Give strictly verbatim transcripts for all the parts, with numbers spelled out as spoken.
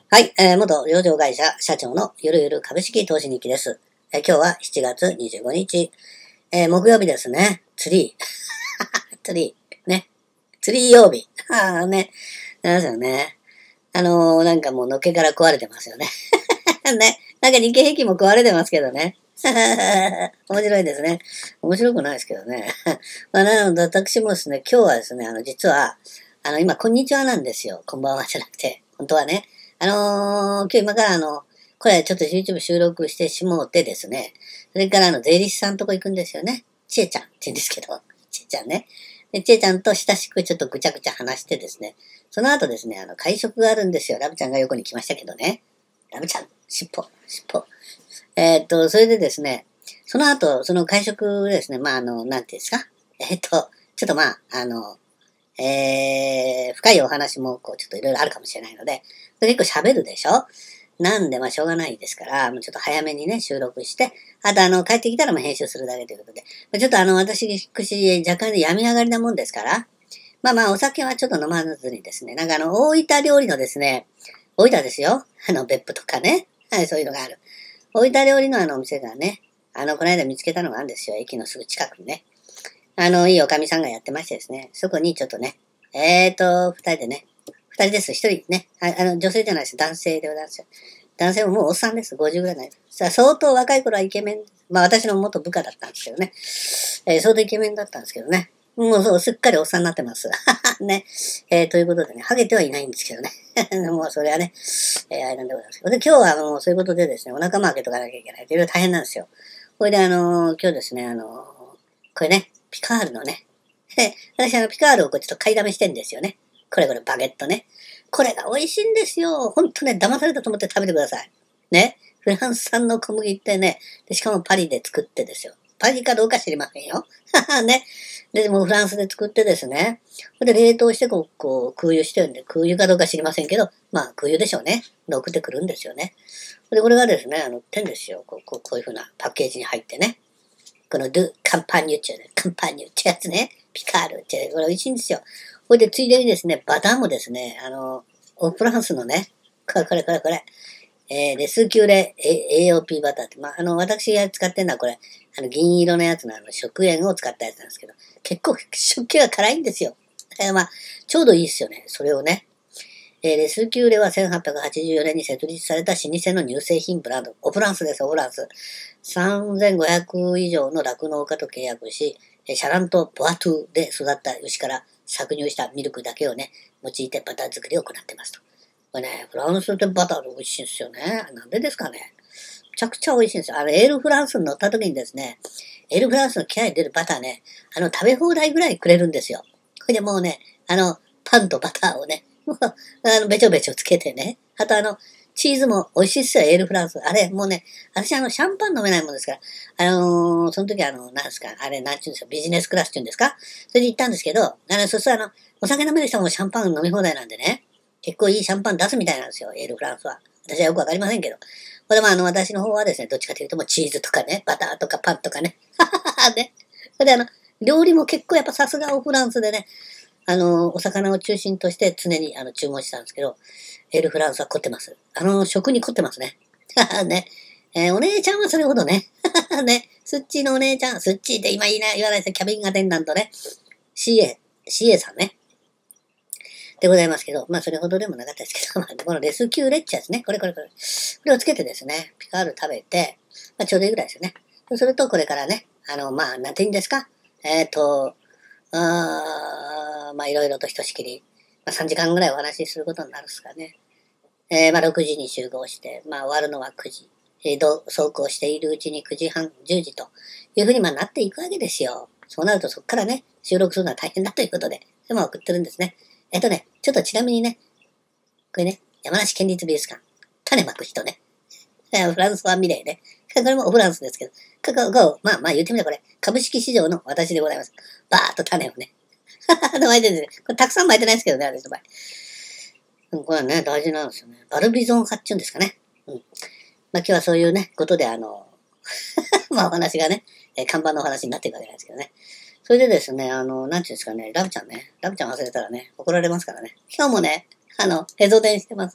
はい、えー、元上場会社社長のゆるゆる株式投資日記です。えー、今日はしちがつにじゅうごにち、えー、木曜日ですね。ツリー。ツリー。ね。ツリー曜日。ああね。なんですよね。あのー、なんかもうのっけから壊れてますよね。ね。なんか日経平均も壊れてますけどね。面白いですね。面白くないですけどね。まあ、なので私もですね、今日はですね、あの、実は、あの、今、こんにちはなんですよ。こんばんはじゃなくて。本当はね。あのー、今日今からあの、これちょっと YouTube 収録してしもうてですね、それからあの、税理士さんとこ行くんですよね。ちえちゃんって言うんですけど、ちえちゃんね。で、ちえちゃんと親しくちょっとぐちゃぐちゃ話してですね、その後ですね、あの、会食があるんですよ。ラブちゃんが横に来ましたけどね。ラブちゃん、尻尾、尻尾。えーっと、それでですね、その後、その会食ですね、まあ、あの、なんていうんですか。えーっと、ちょっとまあ、あの、えー、深いお話も、こう、ちょっといろいろあるかもしれないので、結構喋るでしょ。なんで、まあ、しょうがないですから、もうちょっと早めにね、収録して、あと、あの、帰ってきたら、まあ、編集するだけということで、ちょっとあの、私、口、若干病み上がりなもんですから、まあまあ、お酒はちょっと飲まずにですね、なんかあの、大分料理のですね、大分ですよ。あの、別府とかね。はい、そういうのがある。大分料理のあのお店がね、あの、この間見つけたのがあるんですよ。駅のすぐ近くにね。あの、いいおかみさんがやってましてですね、そこにちょっとね、えーと、二人でね、二人です。一人ね、ああの、女性じゃないです。男性でございますよ。男性ももうおっさんです。ごじゅうぐらいない。さあ、相当若い頃はイケメン。まあ私の元部下だったんですけどね。えー、相当イケメンだったんですけどね。もうそう、すっかりおっさんになってます。ね。えー、ということでね、ハゲてはいないんですけどね。もうそれはね、えー、あれなんでございます。で、今日はもうそういうことでですね、お腹も開けとかなきゃいけない。いろいろ大変なんですよ。これであのー、今日ですね、あのー、これね、ピカールのね、私あの、ピカールをこうちょっと買いだめしてんですよね。これこれバゲットね。これが美味しいんですよ。ほんとね、騙されたと思って食べてください。ね。フランス産の小麦ってね、でしかもパリで作ってですよ。パリかどうか知りませんよ。ね。で、もうフランスで作ってですね。それで冷凍してこう、こう空輸してるんで、空輸かどうか知りませんけど、まあ空輸でしょうね。で送ってくるんですよね。で、これがですね、あの、売ってんですよ。こうこうこういう風なパッケージに入ってね。このドゥ・カンパニュっていうね、カンパニュってやつね。ピカールって、これ美味しいんですよ。これでついでにですね、バターもですね、あの、オフランスのね、これこれこれこれ、えー、レスキューレ エーオーピー バターって、まあ、あの、私が使ってるのはこれ、あの、銀色のやつのあの、食塩を使ったやつなんですけど、結構食器が辛いんですよ。だからまあ、ちょうどいいですよね。それをね。えー、レスキューレはせんはっぴゃくはちじゅうよねんに設立された老舗の乳製品ブランド。オフランスです、オフランス。さんぜんごひゃく以上の酪農家と契約し、シャランとボアトゥで育った牛から搾乳したミルクだけをね、用いてバター作りを行ってますと。これね、フランスでバターで美味しいんですよね。なんでですかね。めちゃくちゃ美味しいんですよ。あの、エールフランスに乗った時にですね、エールフランスの機械に出るバターね、あの、食べ放題ぐらいくれるんですよ。これでもうね、あの、パンとバターをね、もう、あの、べちょべちょつけてね。あとあの、チーズも美味しいっすよ、エールフランス。あれ、もうね、私あの、シャンパン飲めないもんですから、あのー、その時あの、なんですか、あれ、なんちゅうんですか、ビジネスクラスっていうんですか。それで行ったんですけど、あの、そしたらあの、お酒飲める人もシャンパン飲み放題なんでね、結構いいシャンパン出すみたいなんですよ、エールフランスは。私はよくわかりませんけど。これもあの、私の方はですね、どっちかというともうチーズとかね、バターとかパンとかね。ね。それであの、料理も結構やっぱさすがオフランスでね、あの、お魚を中心として常にあの注文してたんですけど、エールフランスは凝ってます。あの、食に凝ってますね。ね。えーお姉ちゃんはそれほどね。ね。スッチーのお姉ちゃん、スッチーって今言いな、言わないですよ。キャビンアテンダントね。シーエー、シーエー さんね。でございますけど、まあそれほどでもなかったですけど、まあこのレスキューレッチャーですね。これこれこれ。これをつけてですね、ピカール食べて、まあちょうどいいぐらいですよね。そうするとこれからね、あの、まあなんて言うんですか。えっ、ー、と、あまあいろいろとひとしきり、まあさんじかんぐらいお話しすることになるんですかね。えー、まあろくじに集合して、まあ終わるのはくじ。えー、ど走行しているうちにくじはん、じゅうじというふうにまあなっていくわけですよ。そうなるとそこからね、収録するのは大変だということで、でも送ってるんですね。えっとね、ちょっとちなみにね、これね、山梨県立美術館、種まく人ね。フランスはミレーね。これもフランスですけど、ここ、こう、まあまあ言ってみたらこれ、株式市場の私でございます。バーっと種をね。巻いてるんですね。これたくさん巻いてないですけどね、私の場合。これはね、大事なんですよね。バルビゾン派っていうんですかね。うん。まあ今日はそういうね、ことであの、まあお話がね、えー看板のお話になっていくわけなんですけどね。それでですね、あの、なんていうんですかね、ラブちゃんね。ラブちゃん忘れたらね、怒られますからね。今日もね、あの、ヘゾ伝してます。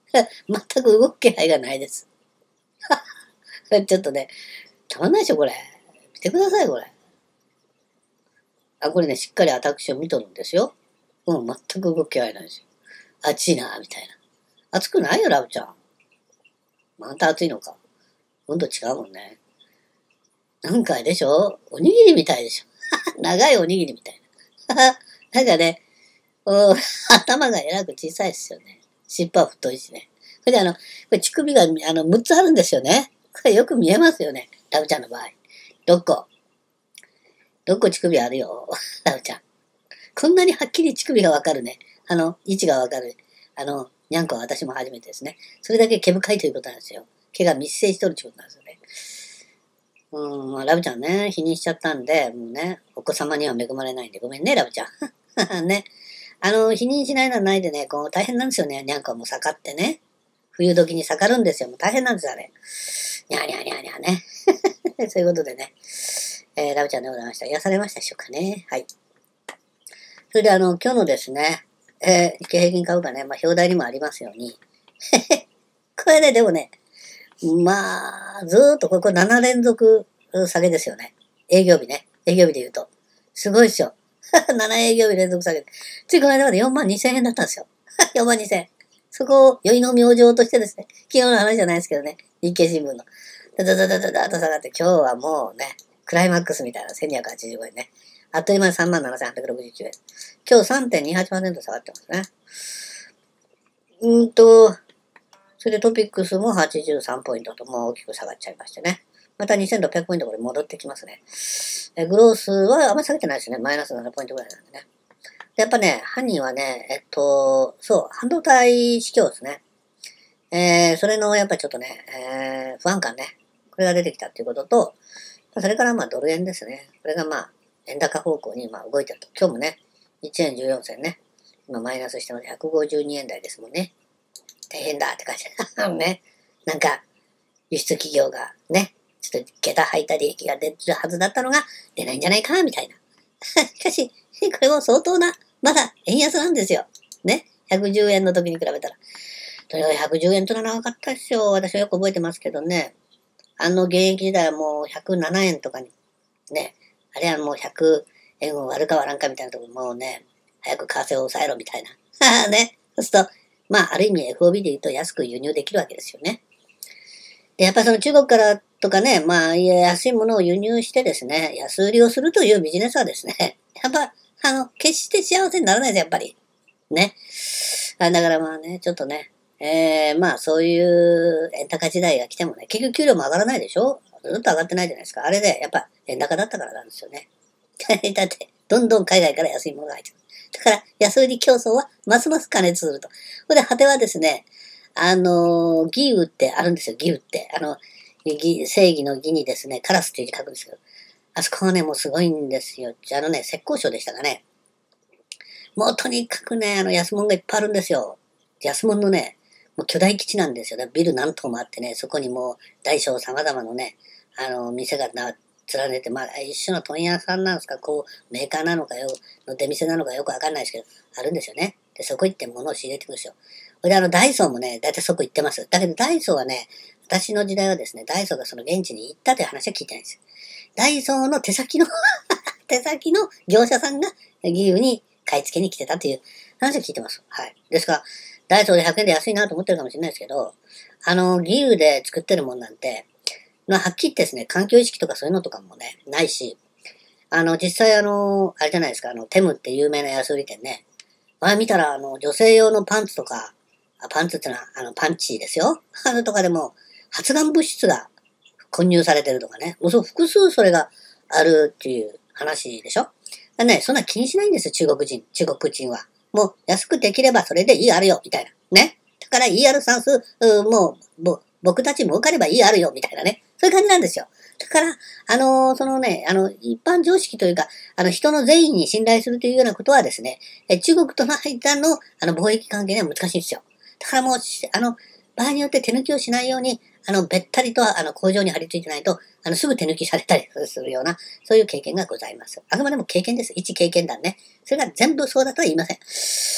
全く動く気配がないです。ちょっとね、たまんないでしょ、これ。見てください、これ。あ、これね、しっかり私を見とるんですよ。うん、全く動く気配ないですよ。暑いな、みたいな。暑くないよ、ラブちゃん。また暑いのか。温度違うもんね。なんかでしょ、おにぎりみたいでしょ。長いおにぎりみたいな。なんかね、頭がえらく小さいですよね。尻尾は太いしね。それであの、これ乳首があのむっつあるんですよね。これよく見えますよね。ラブちゃんの場合。どこどこ乳首あるよ。ラブちゃん。こんなにはっきり乳首がわかるね。あの、位置がわかる。あの、にゃんこは私も初めてですね。それだけ毛深いということなんですよ。毛が密生しとるということなんですよね。うん、まあ、ラブちゃんね、否認しちゃったんで、もうね、お子様には恵まれないんで、ごめんね、ラブちゃん。ね。あの、否認しないのはないでね、こう、大変なんですよね。にゃんこはもう盛ってね。冬時に盛るんですよ。もう大変なんですよ、あれ。にゃーにゃーにゃーにゃーね。そういうことでね、えー、ラブちゃんでございました。癒されましたでしょうかね。はい。それであの、今日のですね、えー、日経平均株価ね、まあ、表題にもありますように。これね、でもね、まあ、ずーっとここなな連続下げですよね。営業日ね。営業日で言うと。すごいっしょ。なな営業日連続下げ。ついこの間までよんまんにせんえんだったんですよ。よんまんにせん。そこを、宵の明星としてですね、昨日の話じゃないですけどね、日経新聞の。ダダダダダダと下がって、今日はもうね、クライマックスみたいなせんにひゃくはちじゅうごえんね。あっという間にさんまんななせんはっぴゃくろくじゅうきゅうえん。今日 さんてんにはちパーセント 下がってますね。うーんと、それでトピックスもはちじゅうさんポイントともう大きく下がっちゃいましてね。またにせんろっぴゃくポイントこれ戻ってきますね。えグロースはあんまり下げてないですね。マイナスななポイントぐらいなんでね。でやっぱね、犯人はね、えっと、そう、半導体指標ですね。えー、それのやっぱちょっとね、えー、不安感ね。これが出てきたっていうことと、それからまあドル円ですね。これがまあ、円高方向にまあ動いてると。今日もね、いちえんじゅうよん銭ね。今マイナスしてます。ひゃくごじゅうにえん台ですもんね。大変だって感じ。ね。なんか、輸出企業がね、ちょっと下駄履いた利益が出るはずだったのが出ないんじゃないか、みたいな。しかし、これも相当な、まだ円安なんですよ。ね。ひゃくじゅうえんの時に比べたら。とにかくひゃくじゅうえんというのは長かったですよ。私はよく覚えてますけどね。あの現役時代はもうひゃくななえんとかに、ね。あれはもうひゃくえんを割るか割らんかみたいなところもうね、早く為替を抑えろみたいな。ね。そうすると、まあ、ある意味 エフオービー で言うと安く輸入できるわけですよね。で、やっぱその中国からとかね、まあ、安いものを輸入してですね、安売りをするというビジネスはですね、やっぱ、あの、決して幸せにならないです、やっぱり。ね。あだからまあね、ちょっとね、えー、まあそういう円高時代が来てもね、結局給料も上がらないでしょ、ずっと上がってないじゃないですか。あれで、やっぱ円高だったからなんですよね。だって、どんどん海外から安いものが入ってくる。だから、安売り競争はますます加熱すると。これで、果てはですね、あのー、義雨ってあるんですよ、義雨って。あの、正義の義にですね、カラスっていう字書くんですけど、あそこはね、もうすごいんですよ。あのね、浙江省でしたかね。もうとにかくね、あの安物がいっぱいあるんですよ。安物のね、もう巨大基地なんですよ。ビル何棟もあってね、そこにもう大小様々なね、あの、店がな連ねて、まあ、一種の問屋さんなんですか、こう、メーカーなのかよ、の出店なのかよくわかんないですけど、あるんですよね。で、そこ行って物を仕入れてくるんですよ。これであの、ダイソーもね、だいたいそこ行ってます。だけど、ダイソーはね、私の時代はですね、ダイソーがその現地に行ったという話は聞いてないんですよ。ダイソーの手先の手先の業者さんが義勇に買い付けに来てたという話を聞いてます。はい。ですから、ダイソーでひゃくえんで安いなと思ってるかもしれないですけど、あの、義勇で作ってるもんなんて、まあ、はっきり言ってですね、環境意識とかそういうのとかもね、ないし、あの、実際あの、あれじゃないですか、あの、テムって有名な安売り店ね。前見たら、あの、女性用のパンツとか、あパンツってのは、あの、パンチですよ。あのとかでも、発がん物質が混入されてるとかね。もうそう、複数それがあるっていう話でしょ。だね、そんな気にしないんですよ、中国人、中国人は。もう、安くできればそれでいいあるよ、みたいな。ね。だから、イーアール 算数、うもう、ぼ、僕たち儲かればいいあるよ、みたいなね。そういう感じなんですよ。だから、あのーそのね、あの、一般常識というか、あの、人の善意に信頼するというようなことはですね、え中国との間の、あの、貿易関係には難しいんですよ。だからもう、あの、場合によって手抜きをしないように、あの、べったりと、あの、工場に張り付いてないと、あの、すぐ手抜きされたりするような、そういう経験がございます。あくまでも経験です。一経験談ね。それが全部そうだとは言いません。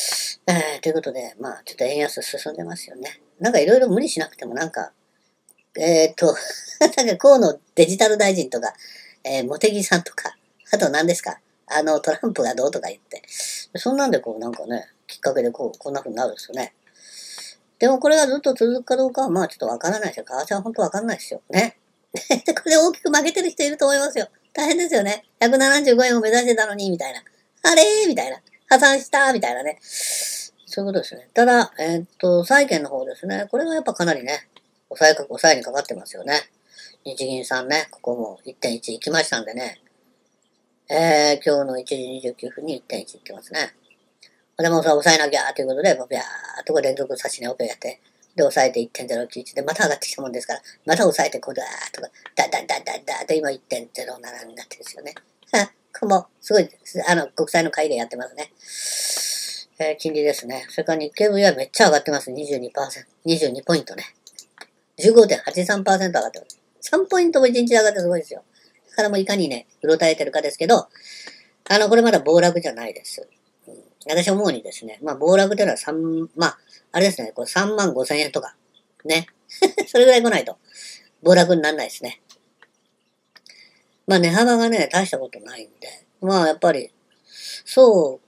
えー、ということで、まあ、ちょっと円安進んでますよね。なんかいろいろ無理しなくてもなんか、えーっと、なんか河野デジタル大臣とか、えー、茂木さんとか、あと何ですか、あの、トランプがどうとか言って、そんなんでこう、なんかね、きっかけでこう、こんな風になるんですよね。でもこれがずっと続くかどうかは、まあちょっとわからないですよ。為替は本当わかんないですよ。ね。で、これで大きく負けてる人いると思いますよ。大変ですよね。ひゃくななじゅうごえんを目指してたのに、みたいな。あれーみたいな。破産したみたいなね。そういうことですね。ただ、えーっと、債券の方ですね。これがやっぱかなりね、抑えか、抑えにかかってますよね。日銀さんね、ここも いってんいち 行きましたんでね。えー、今日のいちじにじゅうきゅうふんに いってんいち 行ってますね。でもさ、抑えなきゃということで、ビャーっとこ連続差し値オペやって、で、抑えて いってんゼロきゅういち で、また上がってきたもんですから、また抑えて、こうだーとか、だだだだだで、今 いってんゼロなな になってるんですよね。これも、すごい、あの、国債の買いでやってますね。えー、金利ですね。それから日経 ブイアイ めっちゃ上がってます。にじゅうにパーセント、にじゅうにポイントね。じゅうごてんはちさんパーセント 上がってます。さんポイントもいちにち上がってすごいですよ。だからもういかにね、うろたえてるかですけど、あの、これまだ暴落じゃないです。うん、私思うにですね、まあ暴落というのはさん、まあ、あれですね、これさんまんごせんえんとか、ね。それぐらい来ないと、暴落にならないですね。まあ値幅がね、大したことないんで、まあやっぱり、そう、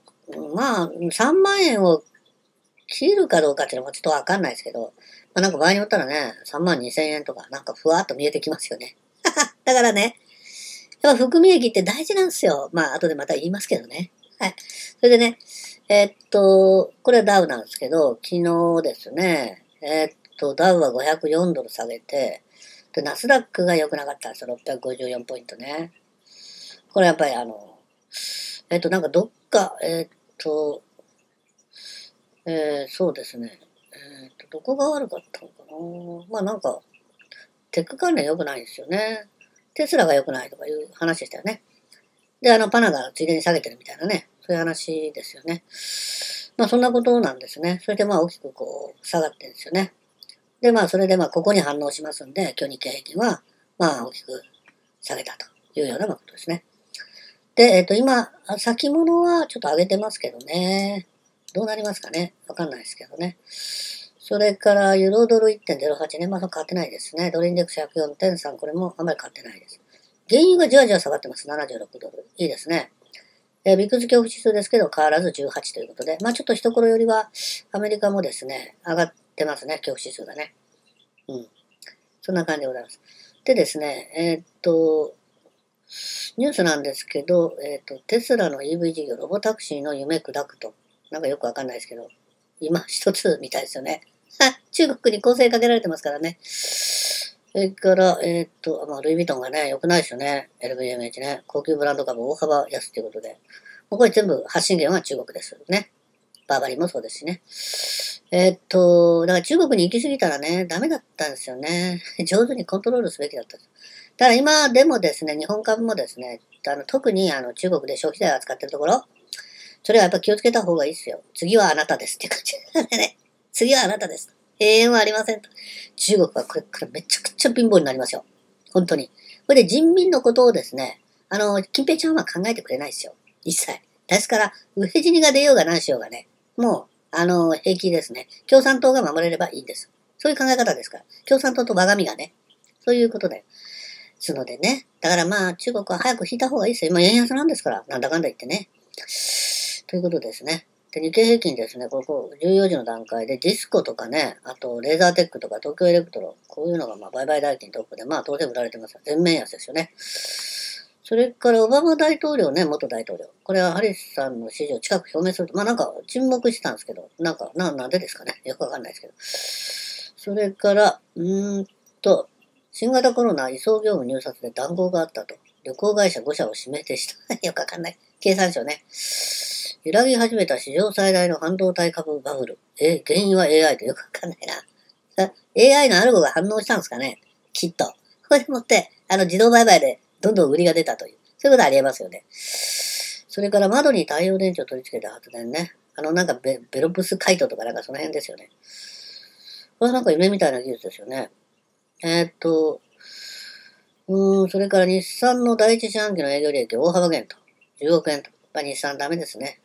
まあさんまんえんを切るかどうかっていうのもちょっとわかんないですけど、まあなんか場合によったらね、さんまんにせんえんとか、なんかふわっと見えてきますよね。だからね、やっぱ含み益って大事なんですよ。まあ後でまた言いますけどね。はい。それでね、えーっと、これはダウなんですけど、昨日ですね、えーっと、ダウはごひゃくよんドル下げて、で、ナスダックが良くなかったんですよ。ろっぴゃくごじゅうよんポイントね。これやっぱりあの、えーっと、なんかどっか、えーっと、えー、そうですね。えーっと、どこが悪かったのかな。まあなんか、テック関連良くないんですよね。テスラが良くないとかいう話でしたよね。で、あの、パナがついでに下げてるみたいなね。そういう話ですよね。まあそんなことなんですね。それでまあ大きくこう下がってるんですよね。でまあそれでまあここに反応しますんで、今日日経平均はまあ大きく下げたというようなことですね。で、えっと今、先物はちょっと上げてますけどね。どうなりますかね。わかんないですけどね。それからユーロドル いってんゼロはち ね。まだ変わってないですね。ドルインデックス ひゃくよんてんさん。これもあんまり変わってないです。原油がじわじわ下がってます。ななじゅうろくドル。いいですね。えー、ビックス恐怖指数ですけど変わらずじゅうはちということで、まあちょっと一頃よりはアメリカもですね、上がってますね、恐怖指数がね。うん。そんな感じでございます。でですね、えーっと、ニュースなんですけど、えーっと、テスラの イーブイ 事業、ロボタクシーの夢砕くと。なんかよくわかんないですけど、今一つみたいですよね。中国に構成かけられてますからね。それから、えーっと、まあ、ルイ・ヴィトンがね、良くないですよね。エルブイエムエイチ ね。高級ブランド株大幅安ということで。もうこれ全部発信源は中国ですね。バーバリーもそうですしね。えーっと、だから中国に行き過ぎたらね、ダメだったんですよね。上手にコントロールすべきだったんです。ただ今でもですね、日本株もですね、あの特にあの中国で消費財を扱ってるところ、それはやっぱ気をつけた方がいいですよ。次はあなたですって感じなんでね。次はあなたです。永遠はありませんと。中国はこれからめちゃくちゃ貧乏になりますよ。本当に。これで人民のことをですね、あの、金平ちゃんは考えてくれないですよ。一切。ですから、飢え死にが出ようが何しようがね、もう、あの、平気ですね。共産党が守れればいいんです。そういう考え方ですから。共産党と我が身がね。そういうことで。ですのでね。だからまあ、中国は早く引いた方がいいですよ。今、円安なんですから。なんだかんだ言ってね。ということですね。で、日経平均ですね、ここじゅうよじの段階でディスコとかね、あとレーザーテックとか東京エレクトロ、こういうのがまあ売買代金トップで、まあ当然売られてますよ。全面安ですよね。それからオバマ大統領ね、元大統領。これはハリスさんの支持を近く表明すると、まあなんか沈黙してたんですけど、なんか、な、なんでですかね。よくわかんないですけど。それから、うーんと、新型コロナ移送業務入札で談合があったと。旅行会社ご社を指名停止と。よくわかんない。経産省ね。揺らぎ始めた史上最大の半導体株バブル。え、原因は エーアイ とよくわかんないな。エーアイ のアルゴが反応したんですかねきっと。これでもって、あの自動売買でどんどん売りが出たという。そういうことありえますよね。それから窓に太陽電池を取り付けた発電ね。あのなんかベベロプスカイトとかなんかその辺ですよね。これはなんか夢みたいな技術ですよね。えー、っと、うーん、それから日産の第一四半期の営業利益大幅減と。じゅうおくえんと。やっぱ日産ダメですね。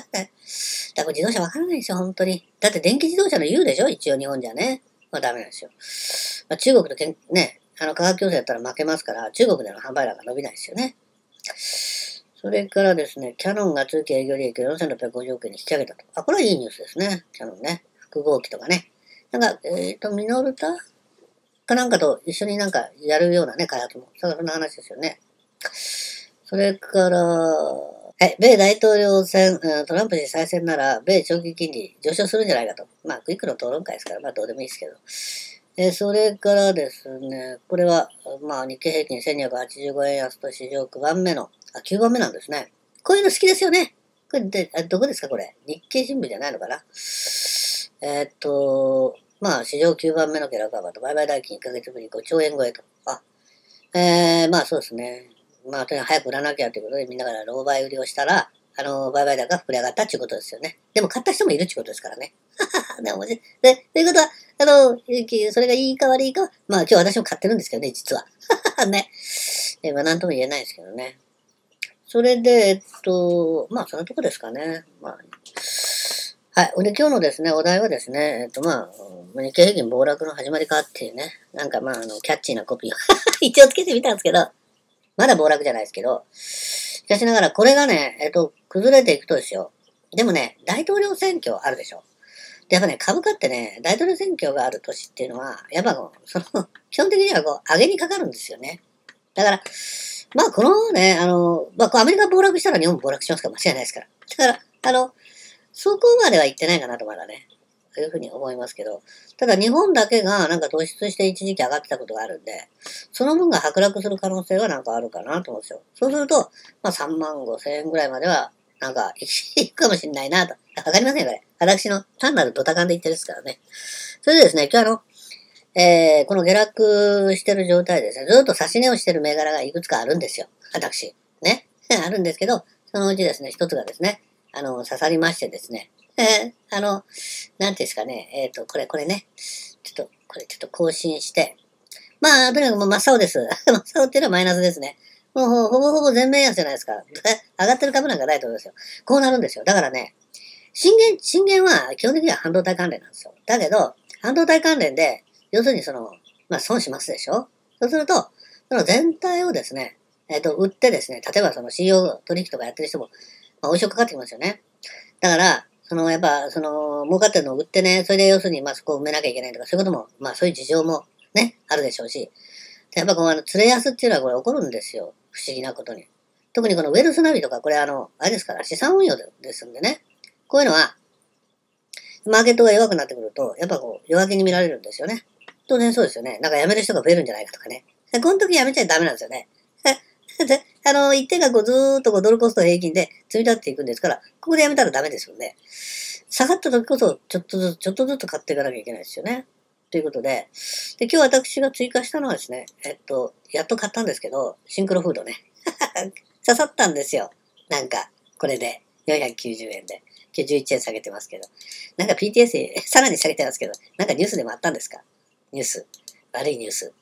だから自動車わからないですよ、本当に。だって電気自動車の言うでしょ一応日本じゃね。まあダメなんですよ。まあ、中国とけんね、あの価格競争やったら負けますから、中国での販売量が伸びないですよね。それからですね、キャノンが通期営業利益をよんせんろっぴゃくごじゅうおくえんに引き上げたと。あ、これはいいニュースですね。キャノンね。複合機とかね。なんか、えっ、ー、と、ミノルタかなんかと一緒になんかやるようなね、開発も。そんな話ですよね。それから、はい、米大統領選、トランプ氏再選なら、米長期金利上昇するんじゃないかと。まあ、クイックの討論会ですから、まあ、どうでもいいですけど。えそれからですね、これは、まあ、日経平均せんにひゃくはちじゅうごえん安と史上きゅうばんめの、あ、きゅうばんめなんですね。こういうの好きですよね。これで、あどこですかこれ。日経新聞じゃないのかな。えー、っと、まあ、史上きゅうばんめの下落幅と売買代金いっかげつぶりごちょうえん超えと。あ、えー、まあそうですね。まあ、とにかく早く売らなきゃということで、みんなから老媒売りをしたら、あの、売買高が膨れ上がったっていうことですよね。でも買った人もいるっていうことですからね。でも、で、ということは、あの、それがいいか悪いかは、まあ今日私も買ってるんですけどね、実は。ね。えまあなんとも言えないですけどね。それで、えっと、まあそのとこですかね。まあ、はい。で、今日のですね、お題はですね、えっとまあ、日経平均暴落の始まりかっていうね、なんかまあ、あの、キャッチーなコピーを一応つけてみたんですけど、まだ暴落じゃないですけど、しかしながらこれがね、えっと、崩れていくとですよ。でもね、大統領選挙あるでしょ。で、やっぱね、株価ってね、大統領選挙がある年っていうのは、やっぱこう、その、基本的にはこう、上げにかかるんですよね。だから、まあこのね、あの、まあアメリカ暴落したら日本も暴落しますから間違いないですから。だから、あの、そこまでは言ってないかなとまだね。そういうふうに思いますけど。ただ日本だけがなんか突出して一時期上がってたことがあるんで、その分が剥落する可能性はなんかあるかなと思うんですよ。そうすると、まあさんまんごせんえんぐらいまでは、なんか、いくかもしんないなと。わかりませんよ、これ。私の単なるドタカンで言ってるですからね。それでですね、今日あの、えー、この下落してる状態でですね、ずっと差し値をしてる銘柄がいくつかあるんですよ。私。ね。あるんですけど、そのうちですね、一つがですね、あの、刺さりましてですね、えー、あの、なんていうんですかね、えっ、ー、と、これ、これね、ちょっと、これちょっと更新して、まあ、とにかくもう真っ青です。真っ青っていうのはマイナスですね。もうほぼほぼ全面安じゃないですか。上がってる株なんかないと思いますよ。こうなるんですよ。だからね、震源、震源は基本的には半導体関連なんですよ。だけど、半導体関連で、要するにその、まあ損しますでしょ。そうすると、その全体をですね、えっ、ー、と、売ってですね、例えばその シーイーオー 取引とかやってる人も、まあ、おいしくかかってきますよね。だから、その、やっぱ、その、儲かってるのを売ってね、それで要するに、まあそこを埋めなきゃいけないとか、そういうことも、まあそういう事情もね、あるでしょうし、やっぱこの、あの、釣れ安っていうのはこれ起こるんですよ。不思議なことに。特にこのウェルスナビとか、これあの、あれですから、資産運用ですんでね。こういうのは、マーケットが弱くなってくると、やっぱこう、弱気に見られるんですよね。当然そうですよね。なんか辞める人が増えるんじゃないかとかね。この時辞めちゃダメなんですよね。で、あの、一定がこうずーっとこうドルコスト平均で積み立っていくんですから、ここで辞めたらダメですよね。下がった時こそ、ちょっとずつ、ちょっとずつ買っていかなきゃいけないですよね。ということで、で、今日私が追加したのはですね、えっと、やっと買ったんですけど、シンクロフードね。刺さったんですよ。なんか、これで、よんひゃくきゅうじゅうえんで。今日じゅういちえん下げてますけど。なんか ピーティーエス、さらに下げてますけど、なんかニュースでもあったんですかニュース。悪いニュース。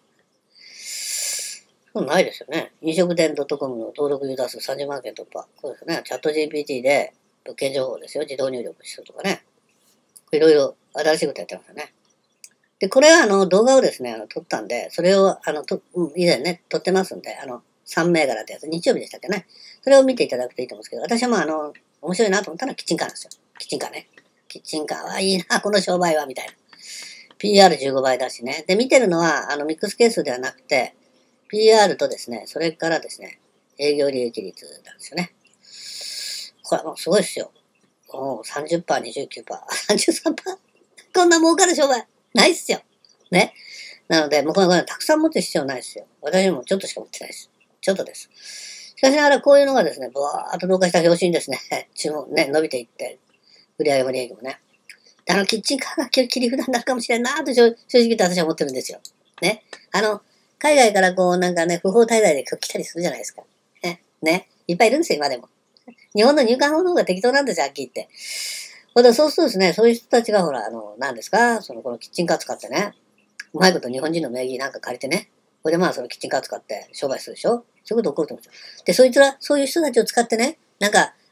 そうないですよね。飲食店 .com の登録ユーザー数さんじゅうまんけん突破。そうですね。チャット ジーピーティー で物件情報ですよ。自動入力するとかね。いろいろ新しいことやってますよね。で、これはあの動画をですね、あの撮ったんで、それをあのと、以前ね、撮ってますんで、あの、さん銘柄ってやつ、日曜日でしたっけね。それを見ていただくといいと思うんですけど、私はまああの、面白いなと思ったのはキッチンカーなんですよ。キッチンカーね。キッチンカーはいいな、この商売は、みたいな。ピーアールじゅうご 倍だしね。で、見てるのは、あの、ミックス係数ではなくて、ピーアール とですね、それからですね、営業利益率なんですよね。これはもうすごいですよ。もう さんじゅっパーセント、にじゅうきゅうパーセント、さんじゅうさんパーセント。こんな儲かる商売、ないっすよ。ね。なので、もうこれ、これたくさん持つ必要ないですよ。私もちょっとしか持ってないです。ちょっとです。しかしながらこういうのがですね、ブワーっと増加した表紙にですね、注文ね、伸びていって、売上も利益もね。あの、キッチンカーが切り札になるかもしれんなと正直言って私は思ってるんですよ。ね。あの、海外からこうなんかね、不法滞在で来たりするじゃないですか。ね。ね。いっぱいいるんですよ、今でも。日本の入管法の方が適当なんですよ、はっきり言って。ほんで、そうするとですね、そういう人たちがほら、あの、何ですか、その、このキッチンカー使ってね、うまいこと日本人の名義なんか借りてね、これでまあそのキッチンカー使って商売するでしょそういうこと起こると思うんですよ。で、そいつら、そういう人たちを使ってね、なんか、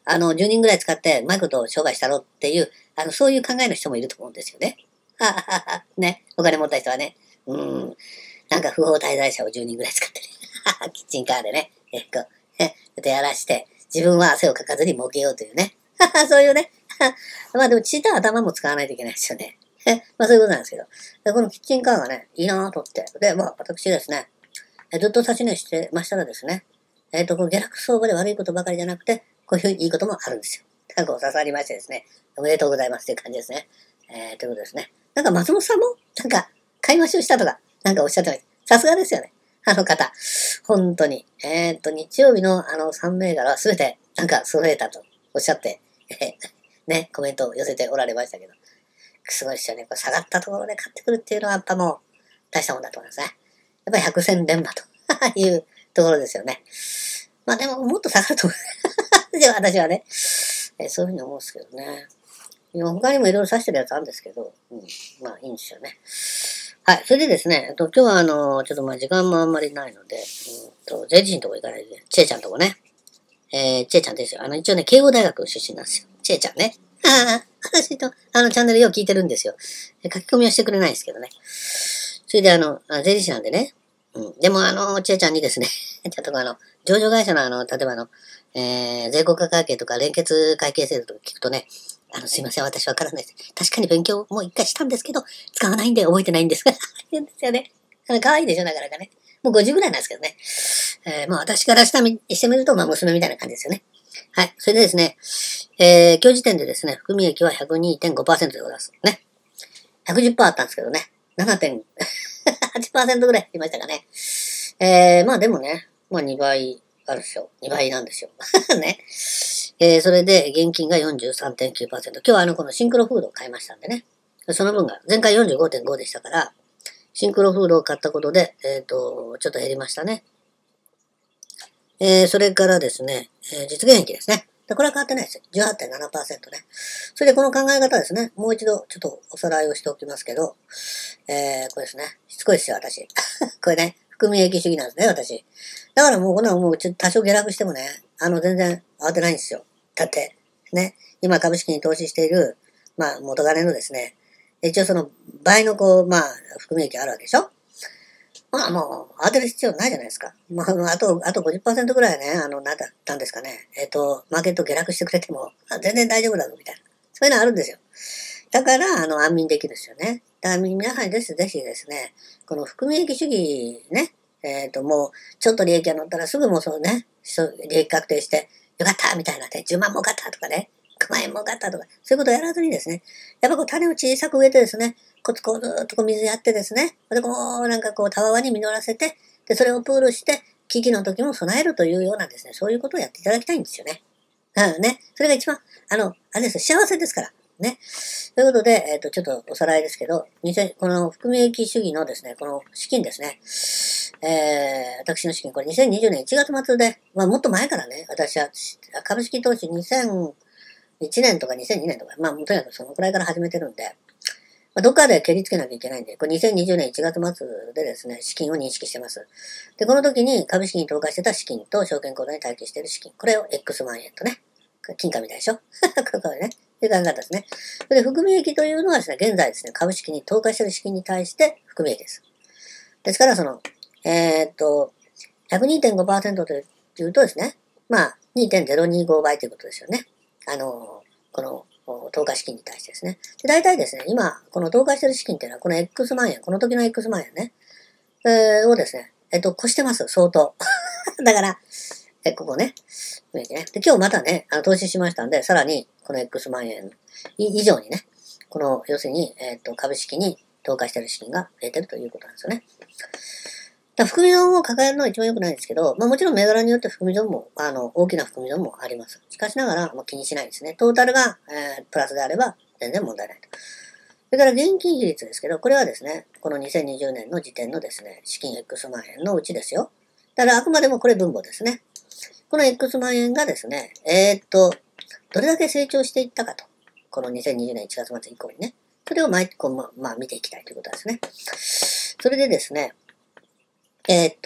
あの、じゅうにんぐらい使って、うまいこと商売したろっていう、あの、そういう考えの人もいると思うんですよね。はははは。ね。お金持った人はね。うん。なんか不法滞在者をじゅうにんぐらい使ってね。キッチンカーでね。えっと、えっとやらして、自分は汗をかかずに儲けようというね。そういうね。まあでも血と頭も使わないといけないですよね。まあそういうことなんですけど。でこのキッチンカーがね、いいなぁと思って。で、まあ私ですね、えずっと指し値してましたらですね、えっ、と、この下落相場で悪いことばかりじゃなくて、こういういいこともあるんですよ。なんかこう刺さりましてですね、おめでとうございますっていう感じですね。えー、ということですね。なんか松本さんも、なんか、買い増しをしたとか、なんかおっしゃってました。さすがですよね。あの方。本当に。えっ、と、日曜日のあのさん銘柄はすべて、なんか揃えたとおっしゃって、えー、ね、コメントを寄せておられましたけど。すごいですよね。これ下がったところで買ってくるっていうのはやっぱもう、大したもんだと思いますね。やっぱり百戦錬磨というところですよね。まあでも、もっと下がると思う。で私はね、えそういうふうに思うんですけどね。他にもいろいろ指してるやつあるんですけど、うん、まあいいんですよね。はい。それでですね、えっと、今日はあの、ちょっとまあ時間もあんまりないので、うんと、税理士のとこ行かないで、ちえちゃんとこね。えー、ちえちゃんですよ。あの、一応ね、慶応大学出身なんですよ。ちえちゃんね。ああ、私と、あの、チャンネルよく聞いてるんですよ。書き込みはしてくれないですけどね。それであの、税理士なんでね。うん。でもあの、ちえちゃんにですね、ちょっとあの、上場会社のあの、例えばあの、えー、税国家会計とか連結会計制度とか聞くとね、あの、すいません、私わからないです。確かに勉強もう一回したんですけど、使わないんで覚えてないんですが、言うんですよね。あの、可愛いでしょ、なかなかね。もうごじゅうぐらいなんですけどね。えー、まあ私からしたみしてみると、まあ娘みたいな感じですよね。はい。それでですね、えー、今日時点でですね、含み益は ひゃくにてんごパーセント でございます。ね。ひゃくじゅっパーセント あったんですけどね。ななてんはちパーセント ぐらいありましたかね。えー、まあでもね、まあにばいあるでしょ。にばいなんですよ。ね。えー、それで現金が よんじゅうさんてんきゅうパーセント。今日はあの、このシンクロフードを買いましたんでね。その分が、前回 よんじゅうごてんご でしたから、シンクロフードを買ったことで、えっ、と、ちょっと減りましたね。えー、それからですね、えー、実現益ですね。でこれは変わってないですよ。じゅうはちてんななパーセント ね。それでこの考え方ですね。もう一度ちょっとおさらいをしておきますけど、えー、これですね。しつこいですよ、私。これね、含み益主義なんですね、私。だからもうこんなのもうちょっと多少下落してもね、あの、全然慌てないんですよ。だって、ね、今株式に投資している、まあ、元金のですね、一応その倍のこう、まあ、含み益あるわけでしょ。まあもう、慌てる必要ないじゃないですか。まあ、あと、あとごじゅっパーセントぐらいね、あの、なんだったんですかね。えっ、と、マーケット下落してくれても、あ全然大丈夫だぞ、みたいな。そういうのあるんですよ。だから、あの、安眠できるんですよね。だから、皆さんです、ぜひですね、この含み益主義ね、えっ、と、もう、ちょっと利益が乗ったらすぐもうそうね、そう利益確定して、よかったみたいなね、じゅうまん儲かったとかね、くまん円儲かったとか、そういうことをやらずにですね、やっぱこう種を小さく植えてですね、コツコツとこう水やってですね、で、こう、なんかこう、たわわに実らせて、で、それをプールして、危機の時も備えるというようなですね、そういうことをやっていただきたいんですよね。うんね。それが一番、あの、あれです、幸せですから。ね。ということで、えっ、と、ちょっとおさらいですけど、この含み益主義のですね、この資金ですね。えー、私の資金、これにせんにじゅうねんいちがつ末で、まあもっと前からね、私は株式投資にせんいちねんとかにせんにねんとか、まあとにかくそのくらいから始めてるんで、まあ、どっかで蹴りつけなきゃいけないんで、これにせんにじゅうねんいちがつ末でですね、資金を認識してます。で、この時に株式に投下してた資金と証券口座に待機している資金、これを X 万円とね、金貨みたいでしょこれね。という考え方ですね。それで、含み益というのはですね、現在ですね、株式に投下している資金に対して含み益です。ですから、その、えー、っと、ひゃくにてんごパーセント というとですね、まあ、にてんゼロにご 倍ということですよね。あの、この、投下資金に対してですね。で、大体ですね、今、この投下している資金っていうのは、この X 万円、この時の X 万円ね、えー、をですね、えっと、越してます、相当。だから、え、ここね。で、今日またね、あの投資しましたんで、さらに、この X 万円以上にね、この、要するに、えっと、株式に投下している資金が増えてるということなんですよね。だ含み損を抱えるのは一番良くないんですけど、まあもちろん銘柄によって含み損も、あの、大きな含み損もあります。しかしながら、まあ、気にしないですね。トータルが、えー、プラスであれば全然問題ないと。それから現金比率ですけど、これはですね、このにせんにじゅうねんの時点のですね、資金 X 万円のうちですよ。だからあくまでもこれ分母ですね。この X 万円がですね、えー、っと、どれだけ成長していったかと。このにせんにじゅうねんいちがつ末以降にね。それを毎こう、ま、まあ見ていきたいということですね。それでですね、えー、っと、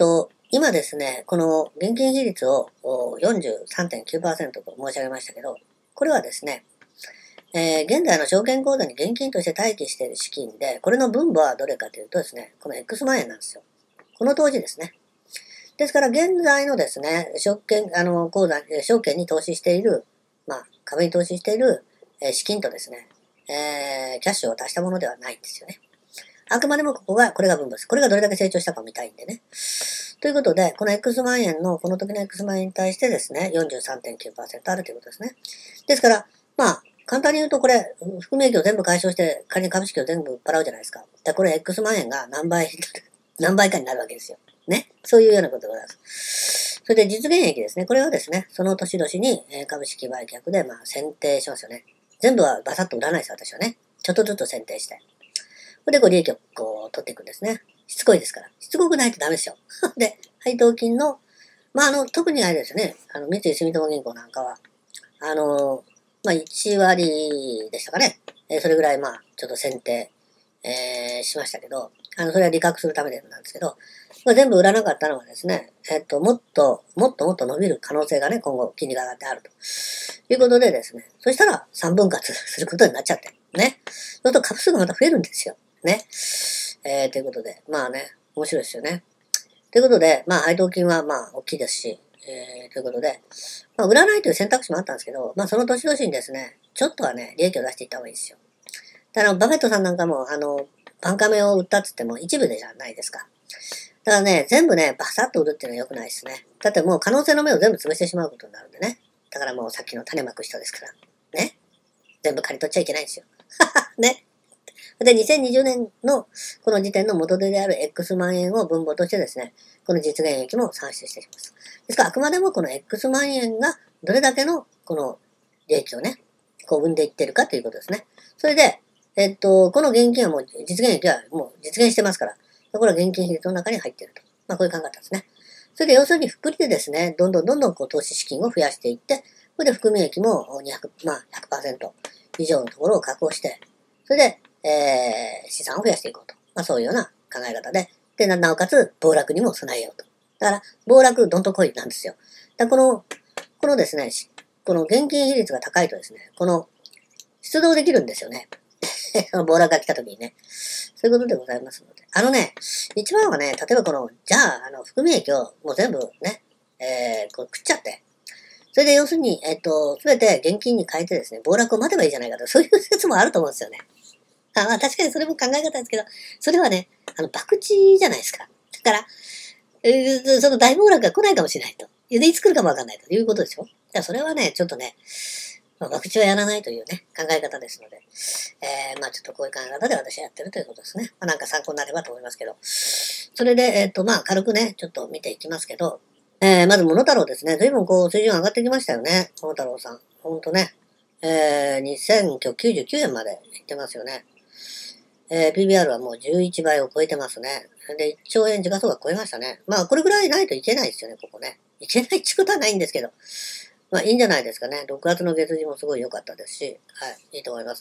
今ですね、この現金比率を よんじゅうさんてんきゅうパーセント と申し上げましたけど、これはですね、えー、現在の証券口座に現金として待機している資金で、これの分母はどれかというとですね、この X 万円なんですよ。この当時ですね。ですから、現在のですね、証券、あの、口座、証券に投資している、まあ、株に投資している、えー、資金とですね、えー、キャッシュを足したものではないんですよね。あくまでもここが、これが分母です。これがどれだけ成長したか見たいんでね。ということで、この X 万円の、この時の X 万円に対してですね、よんじゅうさんてんきゅうパーセント あるということですね。ですから、まあ、簡単に言うとこれ、含み益を全部解消して、仮に株式を全部売っ払うじゃないですか。だこれ X 万円が何倍、何倍かになるわけですよ。ね。そういうようなことでございます。それで実現益ですね。これはですね、その年々に株式売却で、まあ、選定しますよね。全部はバサッと売らないです、私はね。ちょっとずつ選定して。それでこう利益をこう取っていくんですね。しつこいですから。しつこくないとダメですよ。で、配当金の、まあ、あの、特にあれですね、あの、三井住友銀行なんかは、あの、まあ、いち割でしたかね。えー、それぐらい、まあ、ちょっと選定、えー、しましたけど、あの、それは利確するためでなんですけど、まあ、全部売らなかったのはですね、えっと、もっと、もっともっと伸びる可能性がね、今後、金利が上がってあると。いうことでですね、そしたらさんぶん割することになっちゃって、ね。そうすると株数がまた増えるんですよ。ね。えー、ということで、まあね、面白いですよね。ということで、まあ、配当金はまあ、大きいですし、えー、ということで、まあ、売らないという選択肢もあったんですけど、まあ、その年々にですね、ちょっとはね、利益を出していった方がいいですよ。だから、バフェットさんなんかも、あの、バンカメを売ったって言っても一部でじゃないですか。だからね、全部ね、バサッと売るっていうのは良くないですね。だってもう可能性の目を全部潰してしまうことになるんでね。だからもうさっきの種まく人ですから。ね。全部刈り取っちゃいけないんですよ。ね。で、にせんにじゅうねんのこの時点の元手である X 万円を分母としてですね、この実現益も算出しています。ですから、あくまでもこの X 万円がどれだけのこの利益をね、こう生んでいってるかということですね。それで、えっと、この現金はもう実現益はもう実現してますから、これは現金比率の中に入っていると。まあ、こういう考え方ですね。それで要するに複利でですね、どんどんどんどんこう投資資金を増やしていって、それで含み益もにひゃく、まあひゃくパーセント以上のところを確保して、それで、えー、資産を増やしていこうと。まあそういうような考え方で、で、ななおかつ暴落にも備えようと。だから、暴落どんとこいなんですよ。だからこの、このですね、この現金比率が高いとですね、この、出動できるんですよね。その暴落が来た時にね。そういうことでございますので。あのね、一番はね、例えばこの、じゃあ、あの、含み益をもう全部ね、えー、こう食っちゃって、それで要するに、えっと、すべて現金に変えてですね、暴落を待てばいいじゃないかと、そういう説もあると思うんですよね。あまあ確かにそれも考え方ですけど、それはね、あの、博打じゃないですか。だから、えーその大暴落が来ないかもしれないと。で、いつ来るかもわかんないということでしょ。いや、それはね、ちょっとね、まあ、博打はやらないというね、考え方ですので、えー、まあちょっとこういう考え方で私はやってるということですね。まあなんか参考になればと思いますけど。それで、えっと、まあ軽くね、ちょっと見ていきますけど、えー、まず、モノタロウですね。随分こう、水準上がってきましたよね。モノタロウさん。ほんとね。えー、にせんきゅうじゅうきゅうえんまでいってますよね。えー、ピービーアール はもうじゅういちばいを超えてますね。で、いっちょうえん時価総額超えましたね。まあ、これぐらいないといけないですよね、ここね。いけないってことはないんですけど。まあ、いいんじゃないですかね。ろくがつの月次もすごい良かったですし、はい、いいと思います。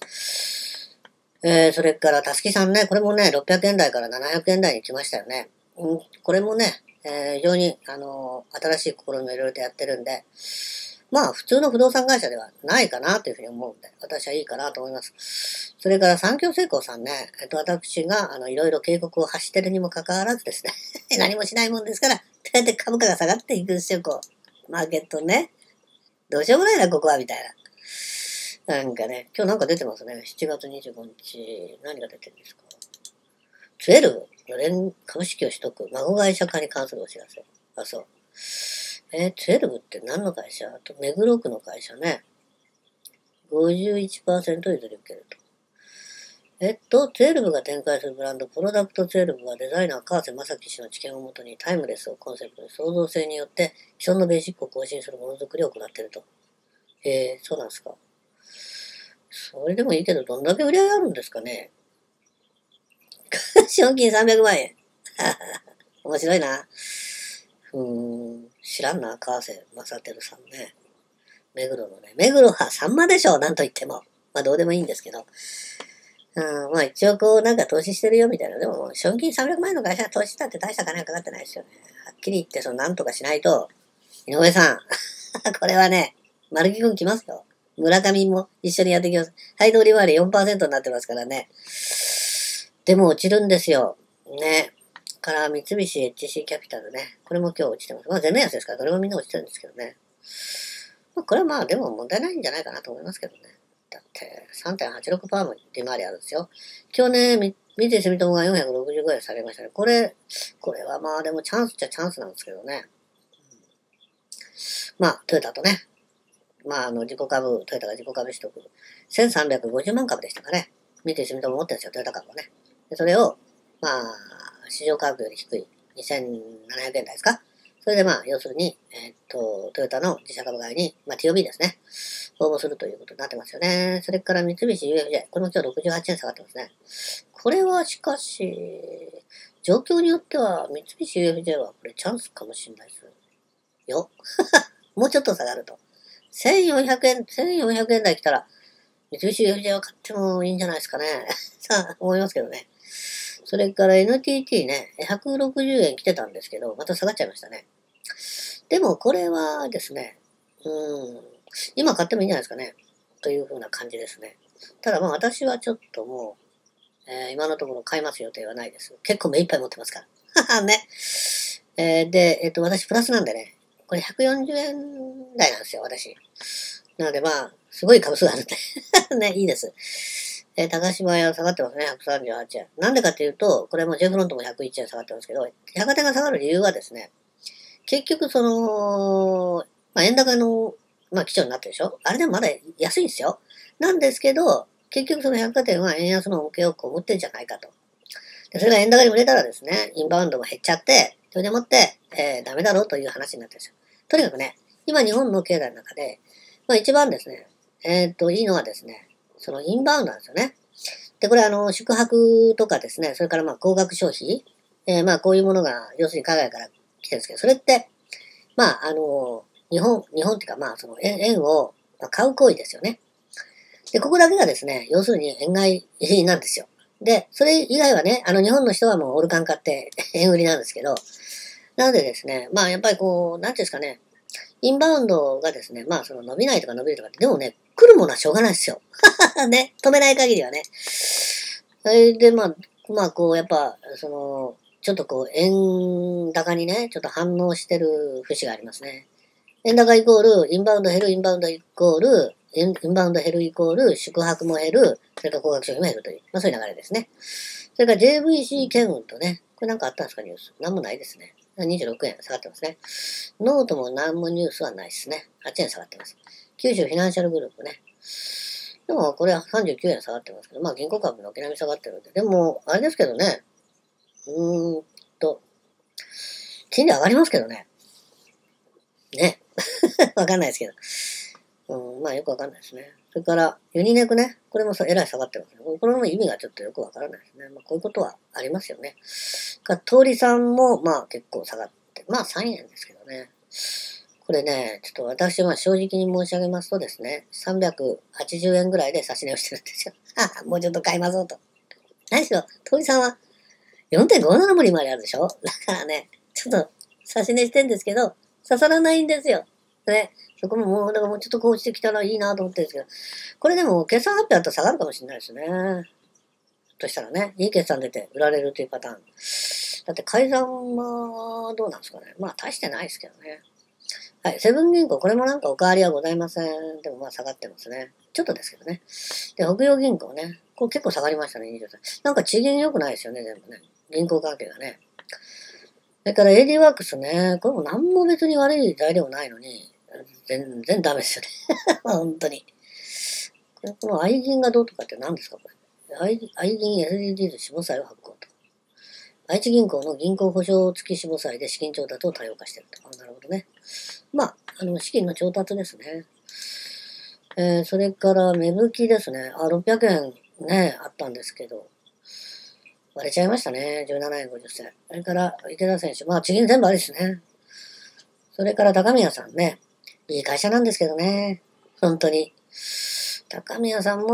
えー、それから、たすきさんね、これもね、ろっぴゃくえん台からななひゃくえん台に来ましたよね。うん、これもね、えー、非常に、あのー、新しい試みをいろいろとやってるんで、まあ、普通の不動産会社ではないかなというふうに思うんで、私はいいかなと思います。それから、三協成功さんね、えっと、私が、あの、いろいろ警告を発してるにもかかわらずですね、何もしないもんですから、どうやって株価が下がっていくんですよ、こう。マーケットね。どうしようもないな、ここは、みたいな。なんかね、今日なんか出てますね。しちがつにじゅうごにち、何が出てるんですか。じゅうに、のれん株式を取得、孫会社化に関するお知らせ。あ、そう。えー、じゅうにって何の会社あと、目黒区の会社ね。ごじゅういちパーセント 譲り受けると。えっと、じゅうにが展開するブランド、プロダクトじゅうにはデザイナー、川瀬正樹氏の知見をもとにタイムレスをコンセプトに創造性によって既存のベーシックを更新するものづくりを行っていると。えー、そうなんですか。それでもいいけど、どんだけ売り上げあるんですかね。賞金さんびゃくまんえん。面白いな。うーん、知らんな、川瀬正輝さんね。目黒のね。目黒はさんまでしょ、なんと言っても。まあどうでもいいんですけど。 うん、まあ一応こうなんか投資してるよみたいな。でも、賞金さんびゃくまん円の会社が投資したって大した金はかかってないですよね。はっきり言って、そのなんとかしないと、井上さん、これはね、丸木くん来ますよ。村上も一緒にやってきます。配当利回り よんパーセント になってますからね。でも落ちるんですよ。ね。から三菱 エイチシー キャピタルね。これも今日落ちてます。まあ全面安ですから、どれもみんな落ちてるんですけどね。まあこれはまあでも問題ないんじゃないかなと思いますけどね。だって さんてんはちろくパーセント も利回りあるんですよ。今日ね、三井住友がよんひゃくろくじゅうごえん下げましたね。これ、これはまあでもチャンスっちゃチャンスなんですけどね。まあトヨタとね、まああの自己株、トヨタが自己株取得、せんさんびゃくごじゅうまん株でしたかね。三井住友持ってるんですよ、トヨタ株をね。でそれを、まあ、市場価格より低いにせんななひゃくえん台ですか。それでまあ、要するに、えーっと、トヨタの自社株買いに、まあ ティーオービー ですね。応募するということになってますよね。それから三菱 ユーエフジェー。これも今日ろくじゅうはちえん下がってますね。これはしかし、状況によっては三菱 ユーエフジェー はこれチャンスかもしれないですよ。もうちょっと下がると。せんよんひゃくえん、せんよんひゃくえん台来たら、三菱 ユーエフジェー は買ってもいいんじゃないですかね。さあ、思いますけどね。それから エヌティーティー ね、ひゃくろくじゅうえん来てたんですけど、また下がっちゃいましたね。でもこれはですね、うん、今買ってもいいんじゃないですかね。という風な感じですね。ただまあ私はちょっともう、えー、今のところ買います予定はないです。結構目いっぱい持ってますから。ね。えー、で、えっ、と、私プラスなんでね、これひゃくよんじゅうえん台なんですよ、私。なのでまあ、すごい株数があるんで。ね、いいです。えー、高島屋下がってますね、ひゃくさんじゅうはちえん。なんでかっていうと、これも J フロントもひゃくいちえん下がってますけど、百貨店が下がる理由はですね、結局その、まあ、円高の、まあ、基調になってるでしょ。あれでもまだ安いんですよ。なんですけど、結局その百貨店は円安の恩恵を被ってるんじゃないかと。で、それが円高に売れたらですね、インバウンドも減っちゃって、それでもって、えー、ダメだろうという話になってるんですよ。とにかくね、今日本の経済の中で、まあ一番ですね、えーっと、いいのはですね、そのインバウンドなんですよね。で、これあの、宿泊とかですね、それからまあ高額消費、えー、まあこういうものが、要するに海外から来てるんですけど、それって、まああの、日本、日本っていうかまあその円円を買う行為ですよね。で、ここだけがですね、要するに円買いなんですよ。で、それ以外はね、あの日本の人はもうオルカン買って円売りなんですけど、なのでですね、まあやっぱりこう、なんていうんですかね、インバウンドがですね、まあその伸びないとか伸びるとかって、でもね、来るものはしょうがないですよ。ね、止めない限りはね。それでまあ、まあこう、やっぱ、その、ちょっとこう、円高にね、ちょっと反応してる節がありますね。円高イコール、インバウンド減る、インバウンドイコール、インインバウンド減るイコール、宿泊も減る、それから高額消費も減るという、まあそういう流れですね。それから ジェイブイシー 兼運とね、これなんかあったんですか、ニュース。なんもないですね。にじゅうろくえん下がってますね。ノートも何もニュースはないですね。はちえん下がってます。九州フィナンシャルグループね。でもこれはさんじゅうきゅうえん下がってますけど、まあ銀行株の軒並み下がってるんで。でも、あれですけどね、うーんと、金利上がりますけどね。ね。わかんないですけど。うん、まあよくわかんないですね。それから、ユニネクね。これもえらい下がってますね。これも意味がちょっとよくわからないですね。まあこういうことはありますよね。か、通りさんも、まあ結構下がって、まあさんえんですけどね。これね、ちょっと私は正直に申し上げますとですね、さんびゃくはちじゅうえんぐらいで差し値をしてるんですよ。もうちょっと買いましょうと。何しろ、通りさんは よんてんごなな も利回りあるでしょ。だからね、ちょっと差し値してんですけど、刺さらないんですよ。ね。そこももう、だからもうちょっとこうしてきたらいいなと思ってるんですけど、これでも決算発表だったら下がるかもしれないですね。ひょっとしたらね、いい決算出て売られるというパターン。だって改ざんはどうなんですかね。まあ大してないですけどね。はい。セブン銀行、これもなんかお変わりはございません。でもまあ下がってますね。ちょっとですけどね。で、北洋銀行ね。これ結構下がりましたね、にじゅうさん。なんか地銀良くないですよね、全部ね。銀行関係がね。それから エーディー ワークスね。これも何も別に悪い材料ないのに、全然ダメですよね。本当に。この愛銀がどうとかって何ですかこれ。愛愛銀 エスディージーズ 死亡債を発行と。愛知銀行の銀行保証付き死亡債で資金調達を多様化していると。あ、なるほどね。まあ、あの、資金の調達ですね。えー、それから芽吹きですね。あ、ろっぴゃくえんね、あったんですけど、割れちゃいましたね。じゅうななえんごじゅっせん。それから、池田選手。まあ、地銀全部ありですね。それから高宮さんね。いい会社なんですけどね。本当に。高宮さんも、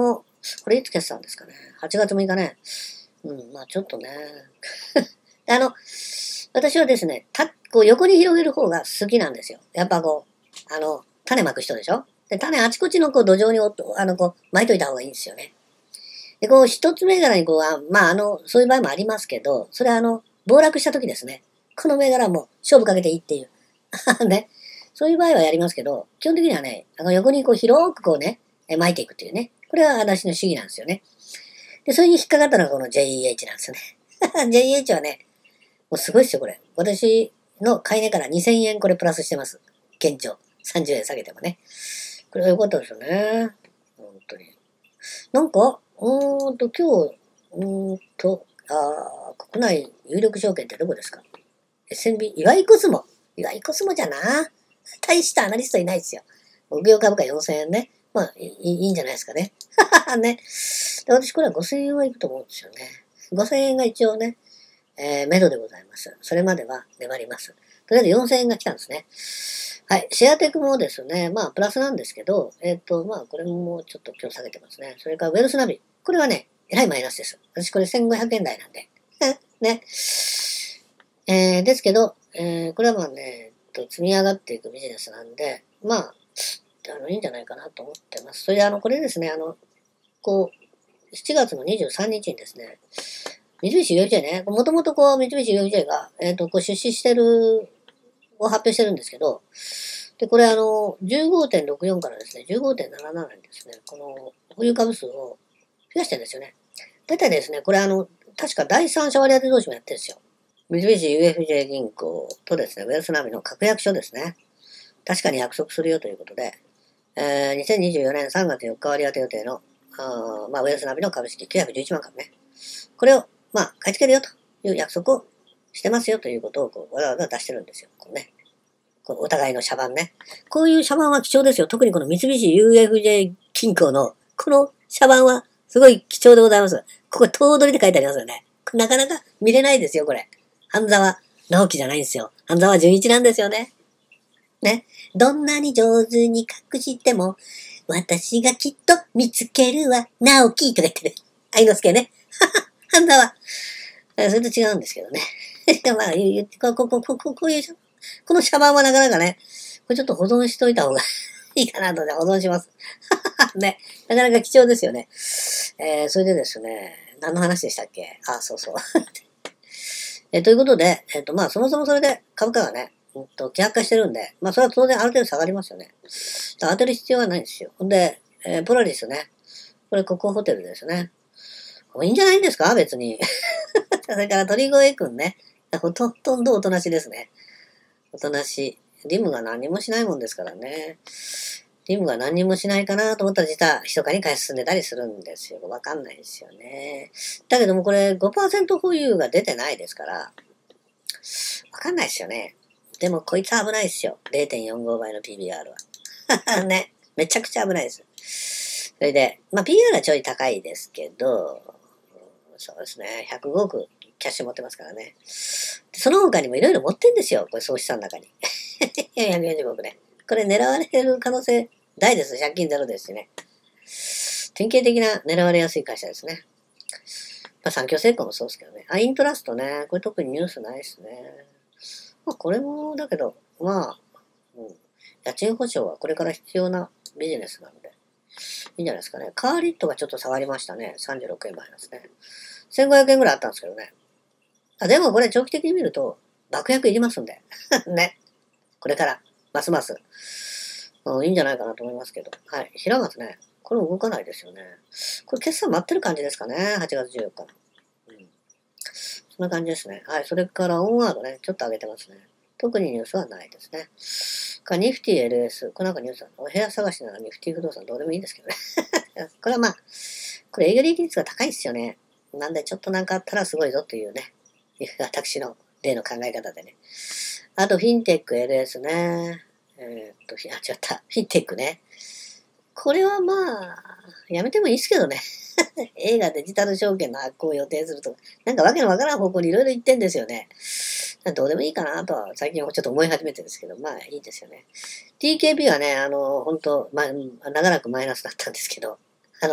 これいつ決算ですかね。はちがつむいかね。うん、まあちょっとね。あの、私はですね、た、こう横に広げる方が好きなんですよ。やっぱこう、あの、種まく人でしょ。で、種あちこちのこう土壌におっと、あの、こう、巻いといた方がいいんですよね。で、こう、一つ銘柄にこう、あまあ、あの、そういう場合もありますけど、それはあの、暴落した時ですね。この銘柄も勝負かけていいっていう。ね。そういう場合はやりますけど、基本的にはね、あの横にこう広くこうね、え巻いていくっていうね。これは私の主義なんですよね。で、それに引っかかったのがこの ジェイイーエイチ なんですよね。ジェイイーエイチ はね、もうすごいですよ、これ。私の買い値からにせんえんこれプラスしてます。現状。さんじゅうえん下げてもね。これは良かったですよね。本当に。なんか、うーんと、今日、うーんと、あー国内有力証券ってどこですか？ エスエヌビー、岩井コスモ。岩井コスモじゃな。大したアナリストいないですよ。木曜株価よんせんえんね。まあ、いいいいんじゃないですかね。ね。で私、これはごせんえんはいくと思うんですよね。ごせんえんが一応ね、えー、目処でございます。それまでは粘ります。とりあえずよんせんえんが来たんですね。はい。シェアテクもですね、まあ、プラスなんですけど、えっ、と、まあ、これももうちょっと今日下げてますね。それから、ウェルスナビ。これはね、えらいマイナスです。私、これせんごひゃくえん台なんで。ね。えー、ですけど、えー、これはまあね、積み上がっていくビジネスなんで、まあ、あの、いいんじゃないかなと思ってます。それで、あの、これですね、あの、こう、しちがつのにじゅうさんにちにですね、三菱 ユーエフジェー ね、もともとこう、三菱 ユーエフジェー が、えっ、と、こう、出資してる、を発表してるんですけど、で、これあの、じゅうごてんろくよん からですね、じゅうごてんななな にですね、この、保有株数を増やしてるんですよね。だいたいですね、これあの、確か第三者割当同士もやってるんですよ。三菱 ユーエフジェー 銀行とですね、ウェルスナビの確約書ですね。確かに約束するよということで、えー、にせんにじゅうよねんさんがつよっか割当予定の、あまあ、ウェルスナビの株式きゅうひゃくじゅういちまん株ね。これを、まあ、買い付けるよという約束をしてますよということを、こう、わざわざ出してるんですよ。こうね。こうお互いの社番ね。こういう社番は貴重ですよ。特にこの三菱 ユーエフジェー 銀行の、この社番はすごい貴重でございます。ここ、頭取で書いてありますよね。なかなか見れないですよ、これ。半沢直樹じゃないんですよ。半沢純一なんですよね。ね。どんなに上手に隠しても、私がきっと見つけるわ、直樹とか言ってる。愛之助ね。半沢。それと違うんですけどね。まあ、言って、こう、こう、こう、こう、こういう、このシャバーはなかなかね、これちょっと保存しといた方がいいかなとね、保存します。ね。なかなか貴重ですよね。えー、それでですね、何の話でしたっけ？あ、そうそう。えー、ということで、えっ、と、まあ、そもそもそれで株価がね、うんと、希薄化してるんで、まあ、それは当然ある程度下がりますよね。当てる必要はないんですよ。ほんで、えー、ポラリスね。これ国宝ホテルですね。いいんじゃないんですか別に。それから鳥越くんね。ほとんどおとなしですね。おとなしい。リムが何もしないもんですからね。リムが何もしないかなと思ったら実は密かに買い進んでたりするんですよ。わかんないですよね。だけどもこれ ごパーセント 保有が出てないですから、わかんないですよね。でもこいつは危ないですよ。れいてんよんご 倍の ピービーアール は。ね。めちゃくちゃ危ないです。それで、まあ ピーアール はちょい高いですけど、そうですね。ひゃくごおくキャッシュ持ってますからね。その他にもいろいろ持ってんですよ。これ総資産の中に。ひゃくよんじゅうごおくね。これ狙われる可能性大です。借金ゼロですしね。典型的な狙われやすい会社ですね。まあ、産業成功もそうですけどね。あ、イントラストね。これ特にニュースないですね。まあ、これも、だけど、まあ、うん、家賃保証はこれから必要なビジネスなんで、いいんじゃないですかね。カーリットがちょっと下がりましたね。さんじゅうろくえんマイナスね。せんごひゃくえんぐらいあったんですけどね。あでもこれ長期的に見ると、爆薬いりますんで。ね。これから、ますます、うん、いいんじゃないかなと思いますけど。はい。平松ね。これ動かないですよね。これ決算待ってる感じですかね。はちがつじゅうよっかの。うん。そんな感じですね。はい。それからオンワードね。ちょっと上げてますね。特にニュースはないですね。かニフティ エルエス。これなんかニュースあるの部屋探しならニフティ不動産どうでもいいんですけどね。これはまあ、これ営業利益率が高いですよね。なんでちょっとなんかあったらすごいぞというね。私の例の考え方でね。あと、フィンテック エルエス ね。えー、っと、あ、違った。フィンテックね。これはまあ、やめてもいいですけどね。映画デジタル証券の発行を予定するとか、なんかわけのわからん方向にいろいろ言ってんですよね。どうでもいいかなとは最近はちょっと思い始めてるんですけど、まあいいですよね。ティーケーピー はね、あの、本当まあ、長らくマイナスだったんですけど、あの、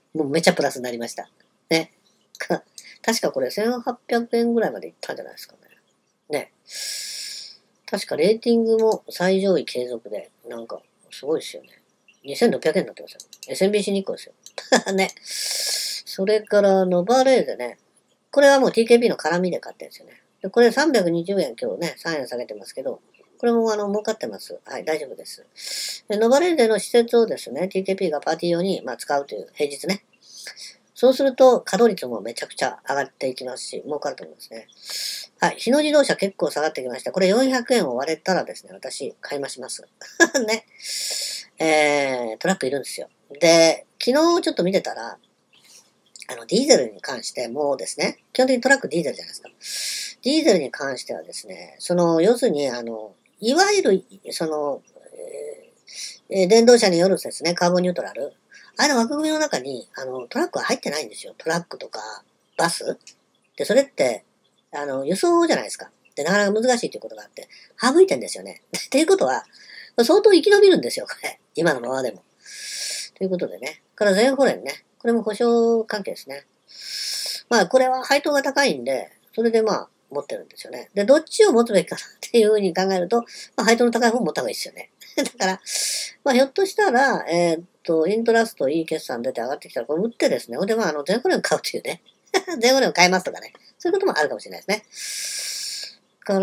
もうめちゃプラスになりました。ね。か確かこれせんはっぴゃくえんぐらいまでいったんじゃないですかね。ね。確かレーティングも最上位継続で、なんか、すごいですよね。にせんろっぴゃくえんになってますよ。エスエムビーシー 日光ですよ。ね。それから、ノバレーゼね。これはもう ティーケーピー の絡みで買ってるんですよね。で、これさんびゃくにじゅうえん今日ね、さんえん下げてますけど、これもあの、儲かってます。はい、大丈夫です。で、ノバレーゼの施設をですね、ティーケーピー がパーティー用に、まあ、使うという平日ね。そうすると、稼働率もめちゃくちゃ上がっていきますし、儲かると思いますね。はい。日野自動車結構下がってきました。これよんひゃくえんを割れたらですね、私、買い増します。ね。えー、トラックいるんですよ。で、昨日ちょっと見てたら、あの、ディーゼルに関してもうですね、基本的にトラックディーゼルじゃないですか。ディーゼルに関してはですね、その、要するに、あの、いわゆる、その、えー、電動車によるですね、カーボンニュートラル。あれの枠組みの中に、あの、トラックは入ってないんですよ。トラックとか、バス。で、それって、あの、輸送じゃないですか。で、なかなか難しいということがあって、省いてんですよね。っていうことは、相当生き延びるんですよ、これ。今のままでも。ということでね。から全保連ね。これも保証関係ですね。まあ、これは配当が高いんで、それでまあ、持ってるんですよね。で、どっちを持つべきかなっていうふうに考えると、まあ、配当の高い方を持った方がいいですよね。だから、まあ、ひょっとしたら、えーっと、イントラストいい決算出て上がってきたら、これ売ってですね、ほんで、まあ、あの、全保連買うっていうね。全保連を買いますとかね。そういうこともあるかもしれないですね。から、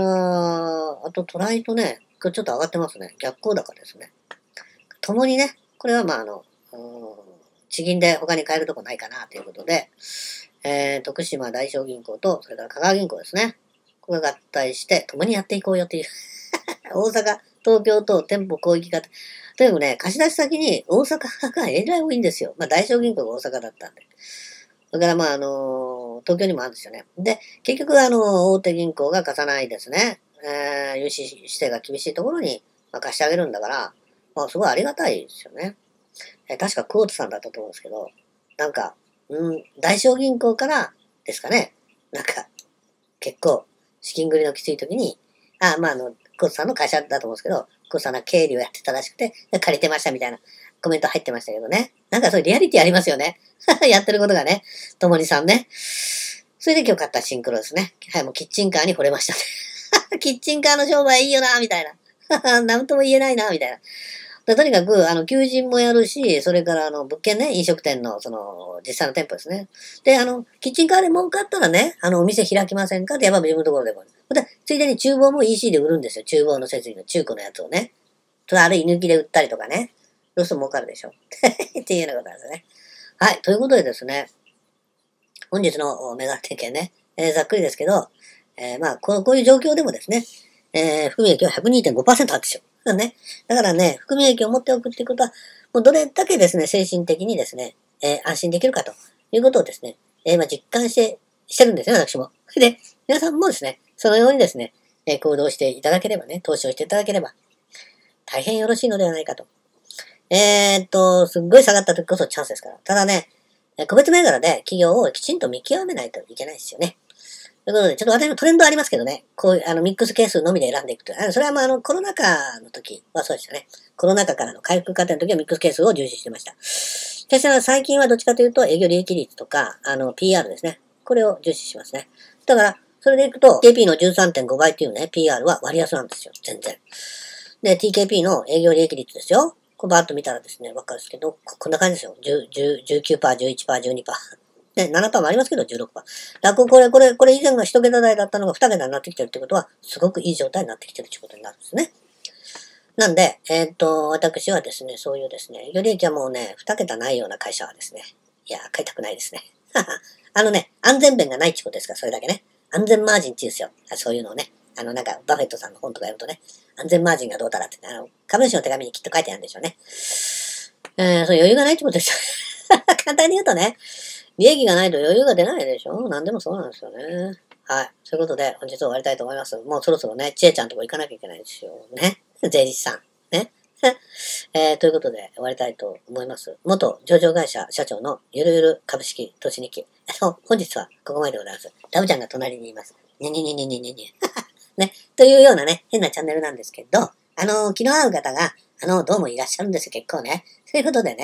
あとトライとね、これちょっと上がってますね。逆行高ですね。ともにね、これはまあ、あの、地銀で他に買えるとこないかなということで、えー、徳島大商銀行と、それから香川銀行ですね。これが合体して、共にやっていこうよという。大阪、東京と店舗広域化。とにかくね、貸し出し先に大阪がえらい多いんですよ。まあ、大商銀行が大阪だったんで。それからまあ、あのー、東京にもあるんですよね。で、結局あの、大手銀行が貸さないですね。えー、融資指定が厳しいところに、まあ、貸してあげるんだから、まあ、すごいありがたいですよね。えー、確かクォートさんだったと思うんですけど、なんか、うん、大商銀行からですかね。なんか、結構、資金繰りのきつい時に、あ、まあ、あの、クォートさんの会社だと思うんですけど、クォートさんが経理をやってたらしくて、借りてましたみたいなコメント入ってましたけどね。なんかそういうリアリティありますよね。やってることがね。ともにさんね。それで今日買ったシンクロですね。はい、もうキッチンカーに惚れましたね。キッチンカーの商売いいよな、みたいな。なんとも言えないな、みたいな。でとにかく、あの、求人もやるし、それからあの、物件ね、飲食店の、その、実際の店舗ですね。で、あの、キッチンカーで儲かったらね、あの、お店開きませんかってやっぱ自分のところでも。で、ついでに厨房も イーシー で売るんですよ。厨房の設備の中古のやつをね。とある居抜きで売ったりとかね。そうすると儲かるでしょ。っていうようなことなんですね。はい。ということでですね、本日のメガネ点検ね、えー、ざっくりですけど、えー、まあこう、こういう状況でもですね、えー、含み益は ひゃくにてんごパーセント あるんですよ。ね。だからね、含み益を持っておくっていうことは、もうどれだけですね、精神的にですね、えー、安心できるかということをですね、えー、まあ実感して、してるんですね、私も。で、皆さんもですね、そのようにですね、えー、行動していただければね、投資をしていただければ、大変よろしいのではないかと。えー、っと、すっごい下がった時こそチャンスですから。ただね、個別銘柄で企業をきちんと見極めないといけないですよね。ということで、ちょっと私のトレンドありますけどね、こういう、あの、ミックスケースのみで選んでいくという。あのそれはまあ、あの、コロナ禍の時はそうでしたね。コロナ禍からの回復過程の時はミックスケースを重視してました。しかし、最近はどっちかというと、営業利益率とか、あの、ピーアール ですね。これを重視しますね。だから、それでいくと、ティーケーピー の じゅうさんてんご 倍っていうね、ピーアール は割安なんですよ。全然。で、ティーケーピー の営業利益率ですよ。こうバーッと見たらですね、わかるんですけど、こんな感じですよ。じゅう、じゅう、じゅうきゅうパーセント、じゅういちパーセント、じゅうにパーセント。ね、ななパーセントもありますけど、じゅうろくパーセント。楽、これ、これ、これ以前が一桁台だったのが二桁になってきてるってことは、すごくいい状態になってきてるってことになるんですね。なんで、えー、っと、私はですね、そういうですね、営業利益はもうね、二桁ないような会社はですね、いや、買いたくないですね。あのね、安全弁がないってことですから、それだけね。安全マージンって言うんですよ。そういうのをね。あの、なんか、バフェットさんの本とか読むとね、安全マージンがどうたらって、あの、株主の手紙にきっと書いてあるんでしょうね。えー、そう余裕がないってことですよ。簡単に言うとね、利益がないと余裕が出ないでしょ。何でもそうなんですよね。はい。そういうことで、本日は終わりたいと思います。もうそろそろね、ちえちゃんとこ行かなきゃいけないんですよ。ね。税理士さん。ね。えー、ということで終わりたいと思います。元上場会社社長のゆるゆる株式投資日記。本日はここまででございます。ラブちゃんが隣にいます。にゃにゃにゃにゃにゃにゃにゃ。ね。というようなね、変なチャンネルなんですけど、あの、気の合う方が、あの、どうもいらっしゃるんですよ、結構ね。そういうことでね、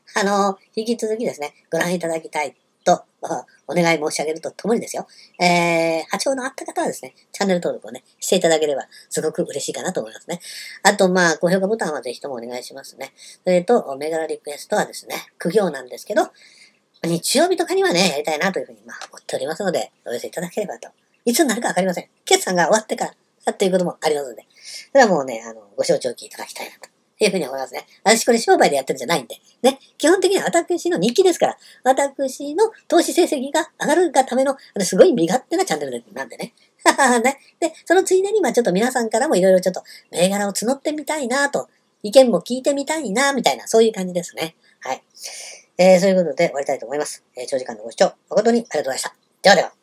あの、引き続きですね、ご覧いただきたいと、お願い申し上げるとともにですよ、えー、波長のあった方はですね、チャンネル登録をね、していただければ、すごく嬉しいかなと思いますね。あと、まあ、高評価ボタンはぜひともお願いしますね。それと、メガラリクエストはですね、苦行なんですけど、日曜日とかにはね、やりたいなというふうに、まあ、思っておりますので、お寄せいただければと。いつになるかわかりません。決算が終わってから、っていうこともありますので、それはもうね、あの、ご承知おきいただきたいなと。いうふうに思いますね。私これ商売でやってるんじゃないんで。ね。基本的には私の日記ですから。私の投資成績が上がるがための、すごい身勝手なチャンネルなんでね。ね。で、そのついでに、まあちょっと皆さんからもいろいろちょっと銘柄を募ってみたいなと、意見も聞いてみたいな、みたいな、そういう感じですね。はい。えー、そういうことで終わりたいと思います。えー、長時間のご視聴誠にありがとうございました。ではでは。